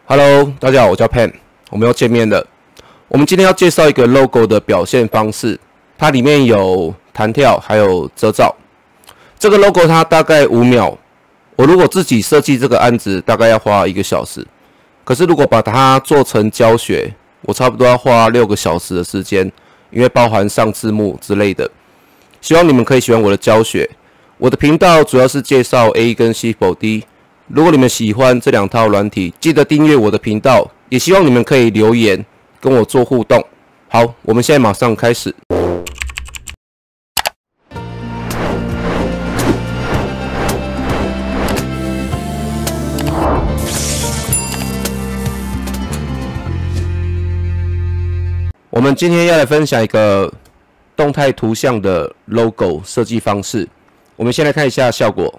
Hello， 大家好，我叫 Pen， 我们又见面了。我们今天要介绍一个 logo 的表现方式，它里面有弹跳，还有遮罩。这个 logo 它大概5秒，我如果自己设计这个案子，大概要花1个小时。可是如果把它做成教学，我差不多要花6个小时的时间，因为包含上字幕之类的。希望你们可以喜欢我的教学。我的频道主要是介绍 A 跟 C4D。如果你们喜欢这2套软体，记得订阅我的频道，也希望你们可以留言跟我做互动。好，我们现在马上开始。我们今天要来分享一个动态图像的 logo 设计方式。我们先来看一下效果。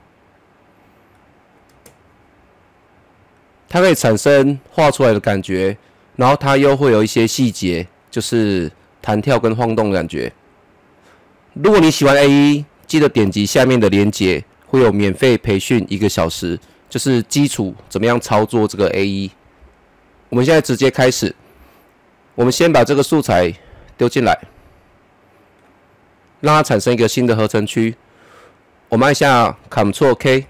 它可以产生画出来的感觉，然后它又会有一些细节，就是弹跳跟晃动的感觉。如果你喜欢 AE， 记得点击下面的链接，会有免费培训1个小时，就是基础怎么样操作这个 AE。我们现在直接开始，我们先把这个素材丢进来，让它产生一个新的合成区。我们按下 Ctrl K。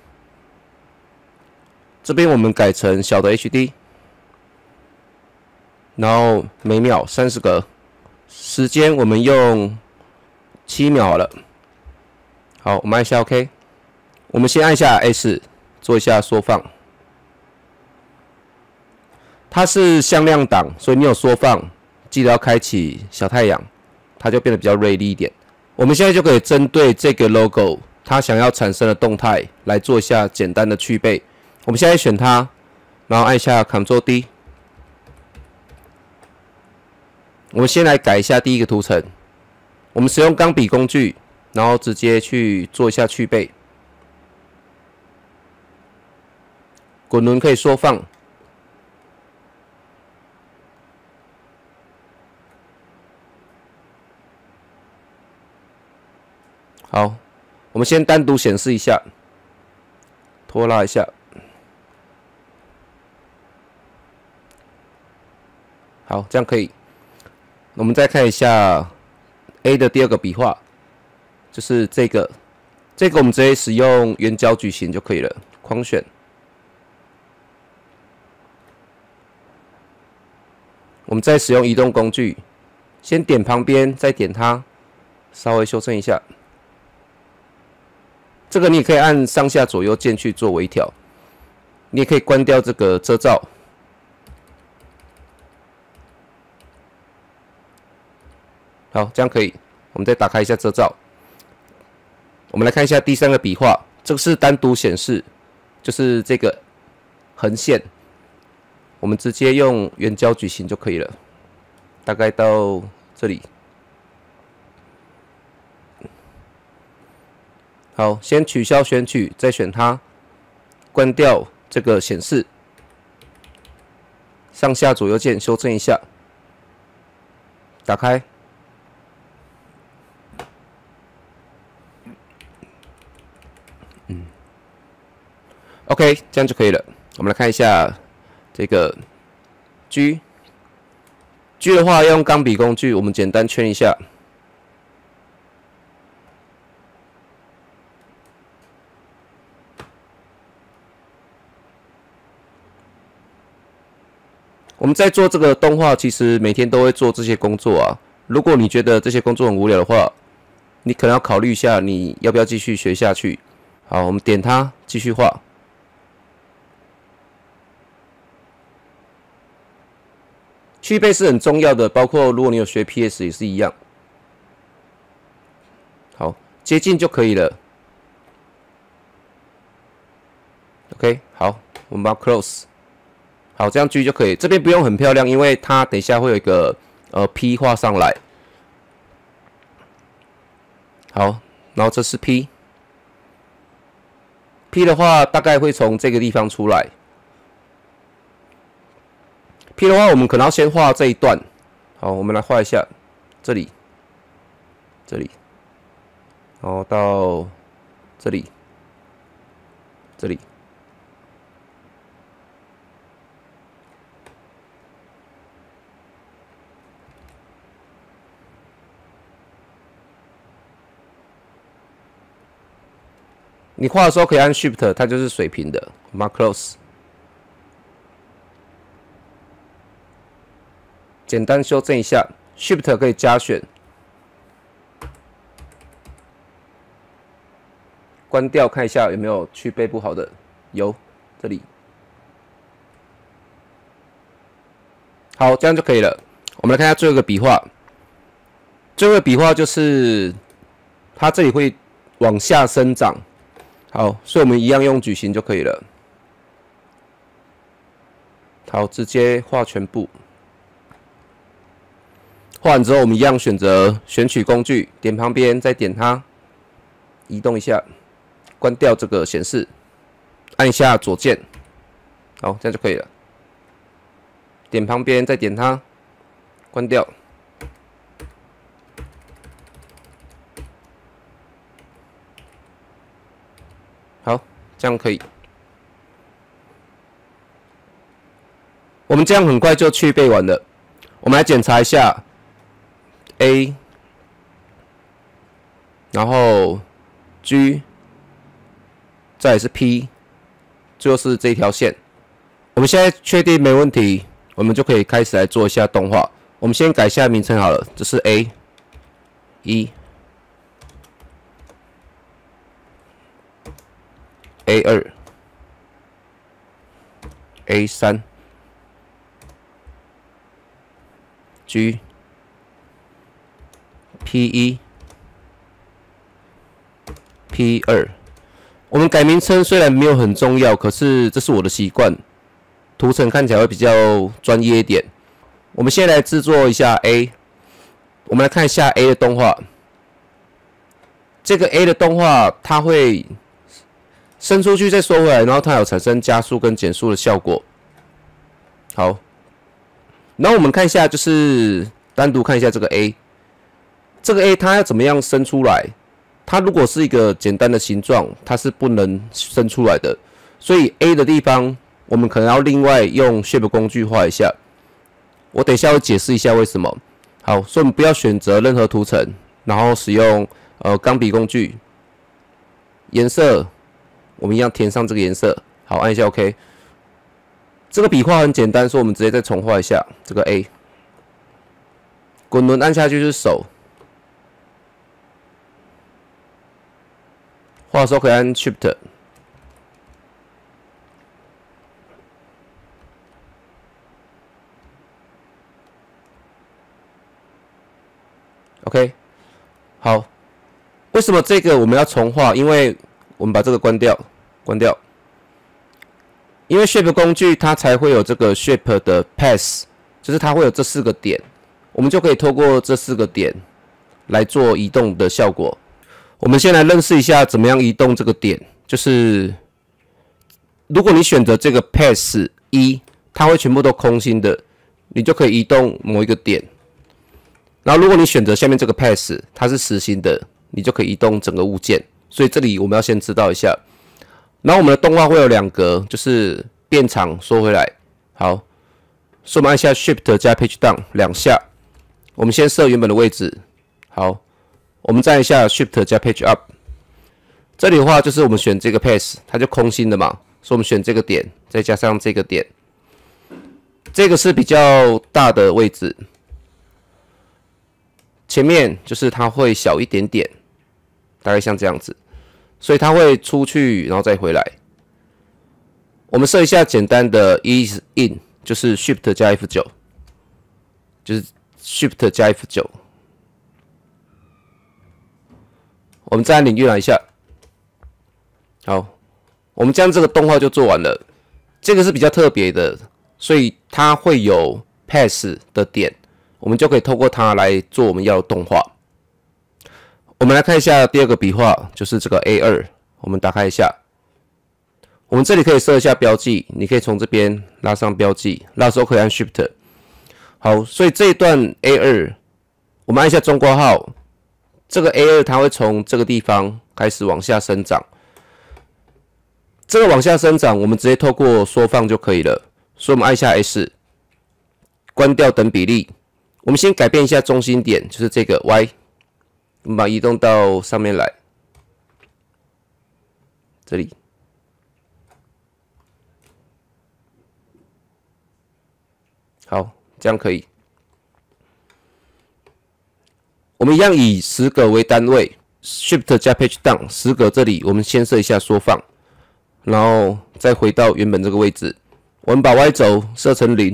这边我们改成小的 HD， 然后每秒30格，时间我们用7秒好了。好，我们按下 OK， 我们先按下 S 做一下缩放。它是向量档，所以你有缩放，记得要开启小太阳，它就变得比较锐利一点。我们现在就可以针对这个 logo 它想要产生的动态来做一下简单的去背。我们现在选它，然后按下 Ctrl D。我们先来改一下第一个图层。我们使用钢笔工具，然后直接去做一下去背。滚轮可以缩放。好，我们先单独显示一下，拖拉一下。好，这样可以。我们再看一下 A 的第2个笔画，就是这个我们直接使用圆角矩形就可以了。框选，我们再使用移动工具，先点旁边，再点它，稍微修正一下。这个你也可以按上下左右键去做微调，你也可以关掉这个遮罩。好，这样可以。我们再打开一下遮罩。我们来看一下第3个笔画，这个是单独显示，就是这个横线，我们直接用圆角矩形就可以了，大概到这里。好，先取消选取，再选它，关掉这个显示，上下左右键修正一下，打开。OK， 这样就可以了。我们来看一下这个 G 的话，要用钢笔工具，我们简单圈一下。我们在做这个动画，其实每天都会做这些工作啊。如果你觉得这些工作很无聊的话，你可能要考虑一下，你要不要继续学下去。好，我们点它，继续画。去背是很重要的，包括如果你有学 PS 也是一样。好，接近就可以了。OK， 好，我们把它 close。好，这样 G 就可以。这边不用很漂亮，因为它等一下会有一个P 画上来。好，然后这是 P 的话，大概会从这个地方出来。P 的话，我们可能要先画这一段。好，我们来画一下这里，然后到这里， 你画的时候可以按 Shift， 它就是水平的。我们 Close， 简单修正一下 ，Shift 可以加选，关掉看一下有没有去背不好的，有，这里。好，这样就可以了。我们来看一下最后一个笔画，最后一个笔画就是它这里会往下生长。好，所以我们一样用矩形就可以了。好，直接画全部。画完之后，我们一样选择选取工具，点旁边，再点它，移动一下，关掉这个显示，按一下左键，好，这样就可以了。点旁边，再点它，关掉。好，这样可以。我们这样很快就去背完了。我们来检查一下 A， 然后 G， 再来是 P， 最后是这一条线。我们现在确定没问题，我们就可以开始来做一下动画。我们先改一下名称好了，这是 A1、A2、A3、G、P1、P2。我们改名称虽然没有很重要，可是这是我的习惯，图层看起来会比较专业一点。我们先来制作一下 A， 我们来看一下 A 的动画。这个 A 的动画它会伸出去再收回来，然后它有产生加速跟减速的效果。好，然后我们看一下，就是单独看一下这个 A， 这个 A 它要怎么样伸出来？它如果是一个简单的形状，它是不能伸出来的。所以 A 的地方，我们可能要另外用 Shape 工具画一下。我等一下会解释一下为什么。好，所以我们不要选择任何图层，然后使用钢笔工具，颜色我们一样填上这个颜色。好，按一下 OK。这个笔画很简单，所以我们直接再重画一下这个 A。滚轮按下去是手，画的时候可以按 Shift。OK， 好，为什么这个我们要重画？因为我们把这个关掉，因为 Shape 工具它才会有这个 Shape 的 Path， 就是它会有这4个点，我们就可以透过这4个点来做移动的效果。我们先来认识一下怎么样移动这个点，就是如果你选择这个 Path 1，它会全部都空心的，你就可以移动某一个点。然后如果你选择下面这个 Path， 它是实心的，你就可以移动整个物件。所以这里我们要先知道一下。然后我们的动画会有2格，就是变长缩回来。好，所以我们按下 Shift 加 Page Down 2下。我们先设原本的位置。好，我们再按一下 Shift 加 Page Up。这里的话就是我们选这个 Path， 它就空心的嘛，所以我们选这个点，再加上这个点。这个是比较大的位置。前面就是它会小一点点，大概像这样子，所以它会出去，然后再回来。我们设一下简单的 Ease In， 就是 Shift 加 F9， 就是 Shift 加 F9。我们再按领域来一下，好，我们将这个动画就做完了。这个是比较特别的，所以它会有 Path 的点。我们就可以透过它来做我们要的动画。我们来看一下第2个笔画，就是这个 A2。我们打开一下，我们这里可以设一下标记，你可以从这边拉上标记，拉的时候可以按 Shift。好，所以这一段 A2， 我们按一下中括号，这个 A2 它会从这个地方开始往下生长。这个往下生长，我们直接透过缩放就可以了。所以我们按一下 S， 关掉等比例。我们先改变一下中心点，就是这个 Y， 我们把它移动到上面来。 这里。好，这样可以。我们一样以10格为单位 ，Shift 加 Page Down 10格这里，我们先设一下缩放，然后再回到原本这个位置。我们把 Y 轴设成0。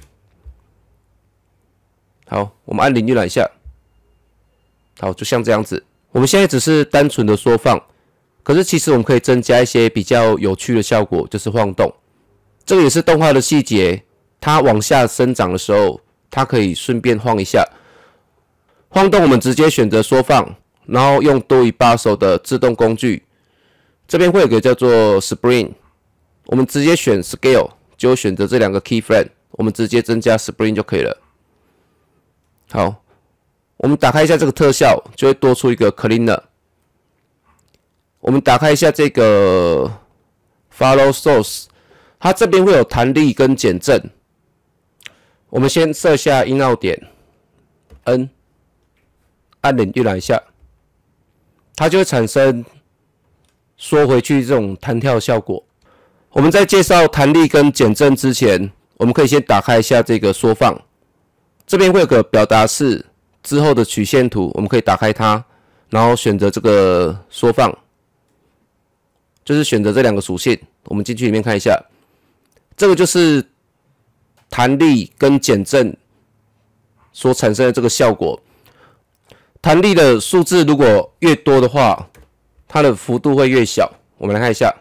好，我们按0浏览一下。好，就像这样子。我们现在只是单纯的缩放，可是其实我们可以增加一些比较有趣的效果，就是晃动。这个也是动画的细节，它往下生长的时候，它可以顺便晃一下。晃动我们直接选择缩放，然后用多于把手的自动工具，这边会有个叫做 Spring， 我们直接选 Scale， 就选择这2个 Keyframe， 我们直接增加 Spring 就可以了。好，我们打开一下这个特效，就会多出一个 Cleaner。我们打开一下这个 Follow Source， 它这边会有弹力跟减震。我们先设下音奥点 N。按0浏览一下，它就会产生缩回去这种弹跳效果。我们在介绍弹力跟减震之前，我们可以先打开一下这个缩放，这边会有个表达式之后的曲线图，我们可以打开它，然后选择这个缩放，就是选择这2个属性。我们进去里面看一下，这个就是弹力跟减震所产生的这个效果。弹力的数字如果越多的话，它的幅度会越小。我们来看一下，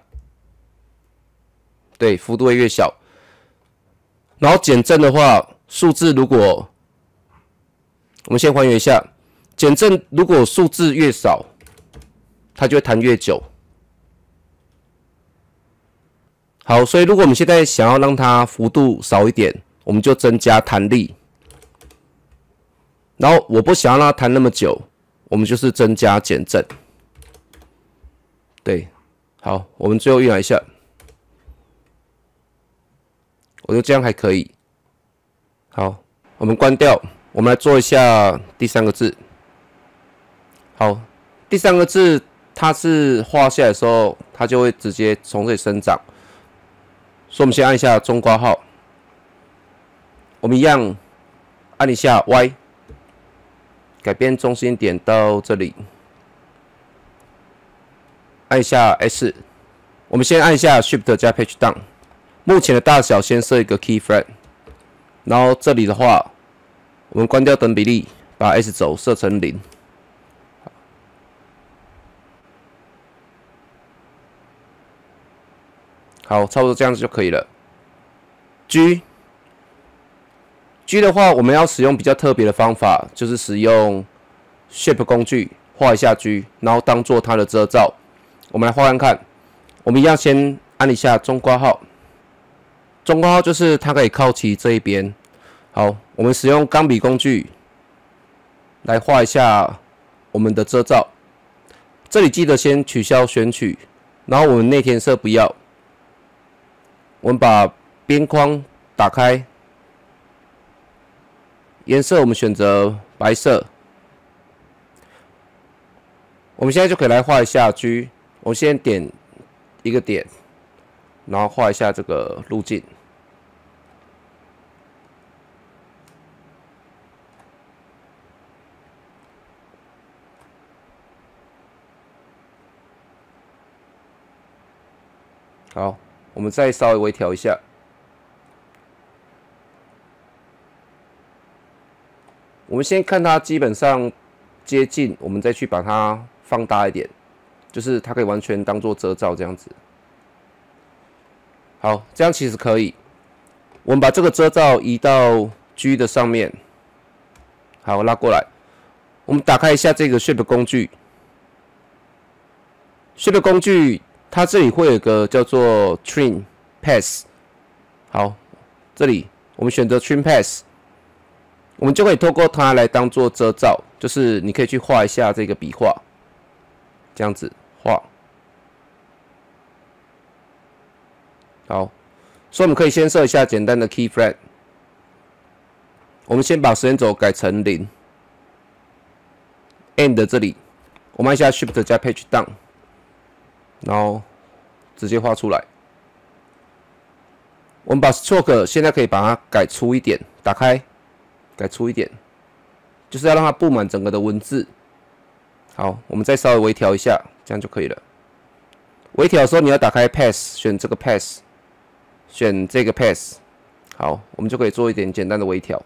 对，幅度会越小。然后减震的话，数字如果我们先还原一下，减震如果数字越少，它就会弹越久。好，所以如果我们现在想要让它幅度少一点，我们就增加弹力。然后我不想要让它弹那么久，我们就是增加减震。对，好，我们最后预览一下，我觉得这样还可以。好，我们关掉，我们来做一下第3个字。好，第3个字它是画下来的时候，它就会直接从这里生长。所以我们先按一下中括号，我们一样按一下 Y。改变中心点到这里，按一下 S， 我们先按一下 Shift 加 Page Down， 目前的大小先设一个 Keyframe， 然后这里的话，我们关掉等比例，把 S 轴设成0。好，差不多这样子就可以了。G 的话，我们要使用比较特别的方法，就是使用 Shape 工具画一下 G， 然后当做它的遮罩。我们来画看看。我们一样先按一下中括号，中括号就是它可以靠齐这一边。好，我们使用钢笔工具来画一下我们的遮罩。这里记得先取消选取，然后我们内填色不要。我们把边框打开。颜色我们选择白色。我们现在就可以来画一下 G。我先点一个点，然后画一下这个路径。好，我们再稍微微调一下。我们先看它基本上接近，我们再去把它放大一点，就是它可以完全当做遮罩这样子。好，这样其实可以。我们把这个遮罩移到 G 的上面，好，拉过来。我们打开一下这个 Shape 工具。Shape 工具它这里会有一个叫做 Trim Path。好，这里我们选择 Trim Path。我们就可以透过它来当做遮罩，就是你可以去画一下这个笔画，这样子画。好，所以我们可以先设一下简单的 Keyframe。我们先把时间轴改成0 ，End 这里，我们按一下 Shift 加 Page Down， 然后直接画出来。我们把 stroke 现在可以把它改粗一点，打开，改粗一点，就是要让它布满整个的文字。好，我们再稍微微调一下，这样就可以了。微调的时候你要打开 pass， 选这个 pass， 选这个 pass。好，我们就可以做一点简单的微调。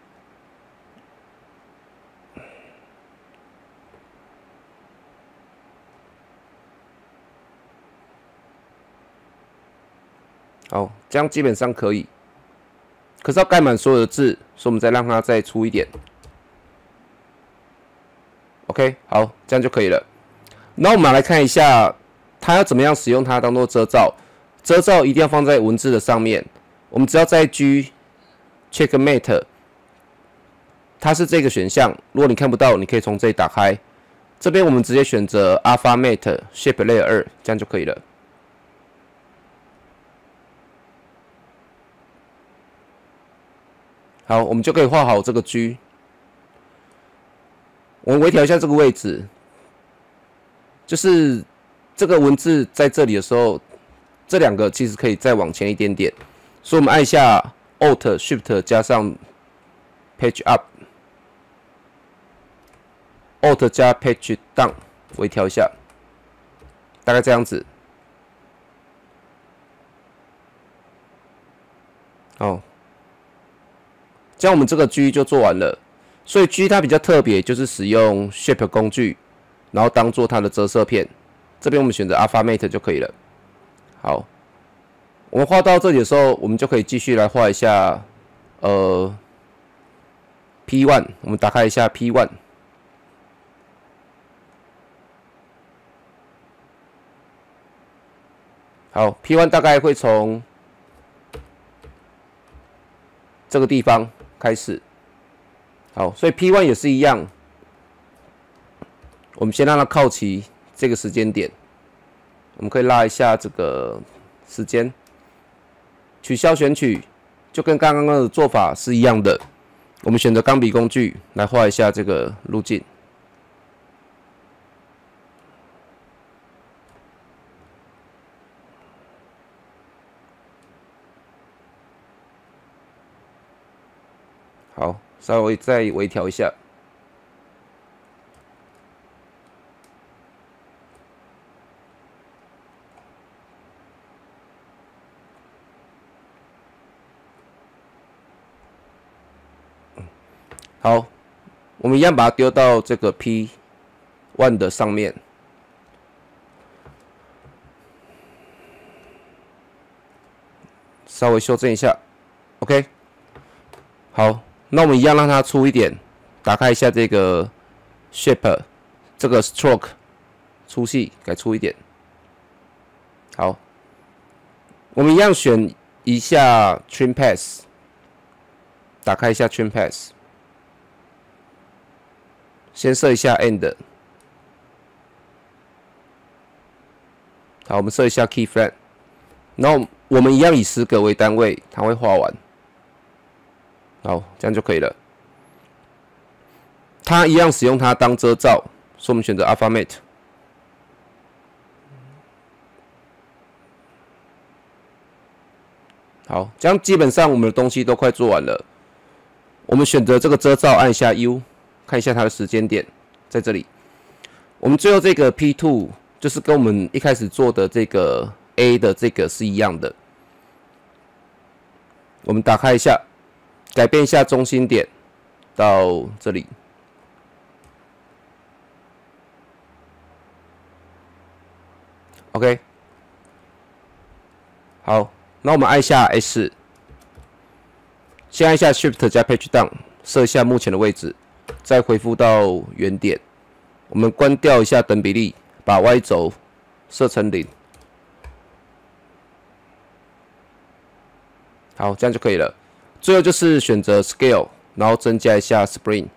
好，这样基本上可以。可是要盖满所有的字，所以我们再让它再粗一点。OK， 好，这样就可以了。那我们来看一下，它要怎么样使用它当做遮罩。遮罩一定要放在文字的上面。我们只要在 G Checkmate， 它是这个选项。如果你看不到，你可以从这里打开。这边我们直接选择 Alpha Mate Shape Layer 2，这样就可以了。好，我们就可以画好这个 G。我们微调一下这个位置，就是这个文字在这里的时候，这两个其实可以再往前一点点，所以我们按一下 Alt Shift 加上 Page Up，Alt 加 Page Down， 微调一下，大概这样子。好，这样我们这个 G 就做完了。所以 G 它比较特别，就是使用 Shape 工具，然后当做它的折射片。这边我们选择 Alpha Mate 就可以了。好，我们画到这里的时候，我们就可以继续来画一下P1。我们打开一下 P1。好 ，P1 大概会从这个地方开始。好，所以 P1 也是一样，我们先让它靠齐这个时间点，我们可以拉一下这个时间，取消选取，就跟刚刚的做法是一样的。我们选择钢笔工具来画一下这个路径。好，稍微再微调一下。好，我们一样把它丢到这个 P1 的上面。稍微修正一下 ，OK。好，那我们一样让它粗一点，打开一下这个 Shape， 这个 Stroke 粗细改粗一点。好，我们一样选一下 Trim Pass， 打开一下 Trim Pass， 先设一下 End。好，我们设一下 Key Frame， 然后我们一样以10个为单位，它会画完。好，这样就可以了。它一样使用它当遮罩，所以我们选择 Alpha Mate。好，这样基本上我们的东西都快做完了。我们选择这个遮罩，按一下 U， 看一下它的时间点，在这里。我们最后这个 P2 就是跟我们一开始做的这个 A 的这个是一样的。我们打开一下。改变一下中心点到这里。OK， 好，那我们按一下 S， 先按一下 Shift 加 Page Down， 设一下目前的位置，再恢复到原点。我们关掉一下等比例，把 Y 轴设成0。好，这样就可以了。最后就是选择 Scale， 然后增加一下 Spring。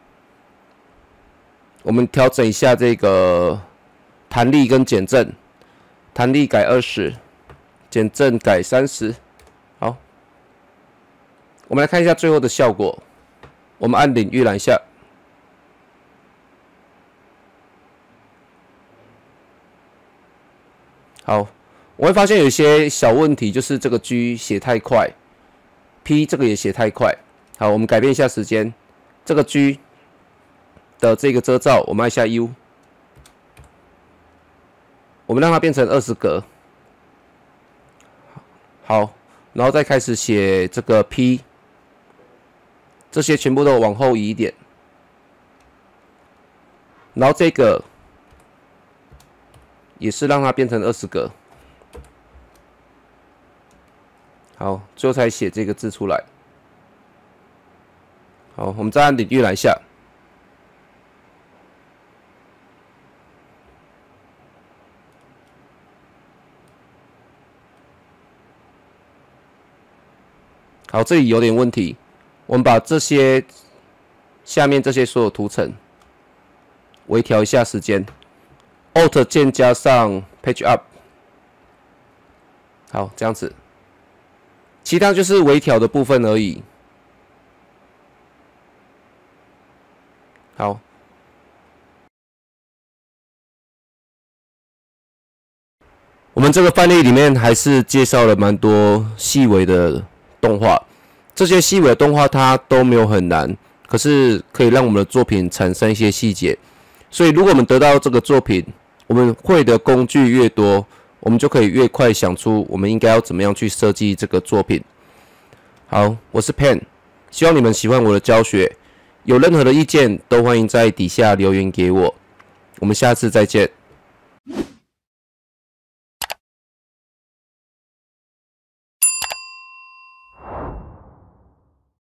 我们调整一下这个弹力跟减震，弹力改20，减震改30。好，我们来看一下最后的效果。我们按领预览一下。好， 我会发现有一些小问题，就是这个 G 写太快 ，P 这个也写太快。好，我们改变一下时间，这个 G 的这个遮罩，我们按下 U， 我们让它变成20格。好，然后再开始写这个 P， 这些全部都往后移一点。然后这个也是让它变成20格。好，最后才写这个字出来。好，我们再按领域栏下。好，这里有点问题，我们把这些下面这些所有图层微调一下时间 ，Alt 键加上 Page Up。好，这样子，其他就是微调的部分而已。好，我们这个范例里面还是介绍了蛮多细微的动画，这些细微的动画它都没有很难，可是可以让我们的作品产生一些细节。所以，如果我们得到这个作品，我们会的工具越多，我们就可以越快想出我们应该要怎么样去设计这个作品。好，我是 Pen， 希望你们喜欢我的教学。有任何的意见都欢迎在底下留言给我。我们下次再见。